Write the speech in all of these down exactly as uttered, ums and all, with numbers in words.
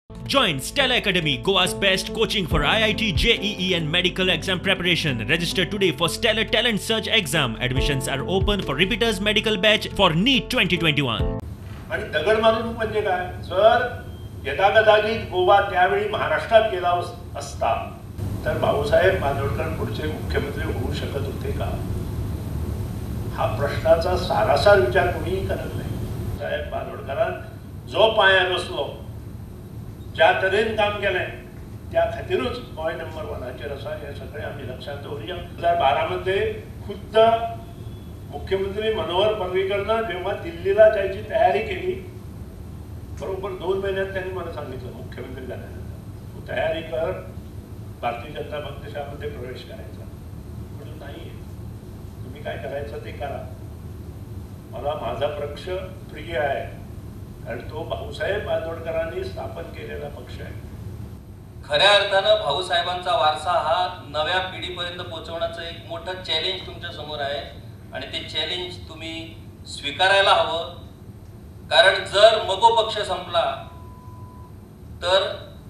Join Stella Academy, Goa's best coaching for I I T, J E E and medical exam preparation. Register today for Stellar Talent Search exam. Admissions are open for repeaters medical batch for NEET twenty twenty-one. आणि दगड मारून म्हणजे काय, जर यदाकदाचित गोवा त्यावेळी महाराष्ट्रात गेला असता तर भाऊसाहेब बांदोडकर पुढचे मुख्यमंत्री होऊ शकत होते का, हा प्रश्नाचा सारासार विचार कोणीही करत नाही. साहेब बांदोडकरांनी जो पाया रचलो, ज्या तरेन काम केलें त्या खातीरूच गोंय नंबर वनाचेर आसा, हे सगळें आमी लक्षात दवरया. दोन हजार बारा मध्ये खुद्द मुख्यमंत्री मनोहर पर्रीकरनं जेव्हा दिल्लीला जायची तयारी केली, बरोबर दोन महिन्यात त्यांनी मला सांगितलं मुख्यमंत्री झाल्यानंतर, तू तयारी कर, भारतीय जनता पक्षामध्ये प्रवेश करायचा. म्हणून नाही, तुम्ही काय करायचं ते करा, मला माझा पक्ष प्रिय आहे, कारण तो भाऊसाहेब बांदोडकरांनी स्थापन केलेला पक्ष आहे. खऱ्या अर्थानं भाऊसाहेबांचा वारसा हा नव्या पिढीपर्यंत पोहोचवण्याचं एक मोठं चॅलेंज तुमच्या समोर आहे आणि ते चॅलेंज तुम्ही स्वीकारायला हवं. कारण जर मगो पक्ष संपला तर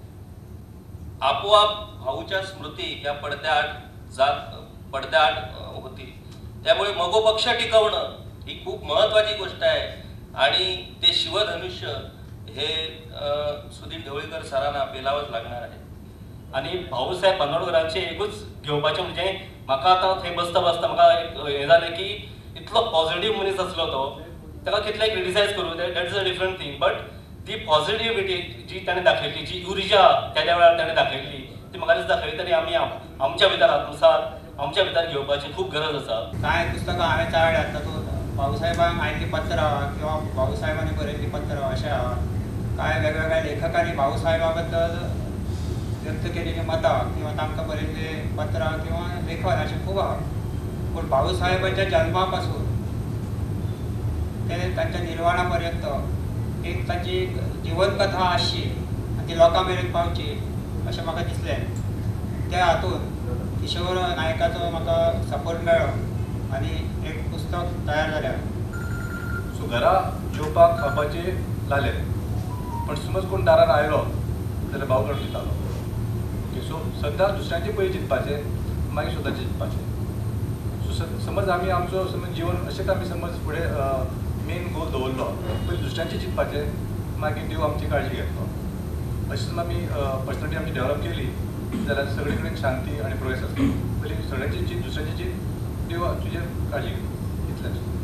आपोआप भाऊच्या स्मृती या पडद्याआड जात पडद्याआड होती. त्यामुळे मगो पक्ष टिकवणं ही खूप महत्त्वाची गोष्ट आहे आणि ते शिवधनुष्य हे सुधीर ढवळीकर सरांना पेलावंच लागणार आहे. आणि भाऊसाहेब बांदोडकरांचे एकूच घेवपाचें म्हणजे म्हाका आतां थंय बसता बसता म्हाका एक हें जालें की इतलो पॉझिटिव्ह मनीस आसलो तो, ताका कितलें क्रिटिसायज करूं that is a different thing, but ती पॉझिटिव्हिटी जी ताणें दाखयली, जी उर्जा त्या वेळार ताणें दाखयली, ती म्हाका दिसता खंय तरी आमी आमच्या भितर आत्मसात आमच्या भितर घेवपाची खूब गरज आसा. कांय पुस्तकां हांवें चाळ्ळ्यात, तातूंत भाऊसाहेबांक आयिल्लीं पत्रां किंवा भाऊसाहेबांनी बरयल्लीं पत्रां अशें आहा. कांय वेगवेगळ्या लेखकांनी भाऊसाहेबा बद्दल व्यक्त केलेलीं मतां किंवा तांकां बरयल्लीं पत्रां किंवा लेखन अशें खूब आहा. पूण भाऊसाहेबाच्या जल्मा पासून ते तांच्या निर्वाणा पर्यंत एक तांची जिवन कथा आसची आनी ती लोकां मेरेन पावची अशें म्हाका दिसलें. त्या हातूंत किशोर नायकाचो म्हाका सपोर्ट मेळ्ळो आनी एक पुस्तक तयार जालें. सो घरा जेवपाक खावपाचें जालें, पण समज कोण दारार आयलो जाल्यार भाव काडून दितालो. ओके, सो सद्दां दुसऱ्यांचें पयलीं चिंतपाचें, मागीर स्वताचें चिंतपाचें. सो समज आमी आमचो समज जिवन अशेंच आमी समज फुडें मेन गोल दवरलो, पयलीं दुसऱ्यांचें चिंतपाचें, मागीर देव आमची काळजी घेतलो. अशें समज आमी पर्सनॅलिटी आमची डेवलप केली जाल्यार सगळे कडेन शांती आनी प्रोग्रेस आसतलो. पयलीं सगळ्यांची चिंत, दुसऱ्यांची चिंत, देव तुजेर काळजी घेतलो, इतलेंच.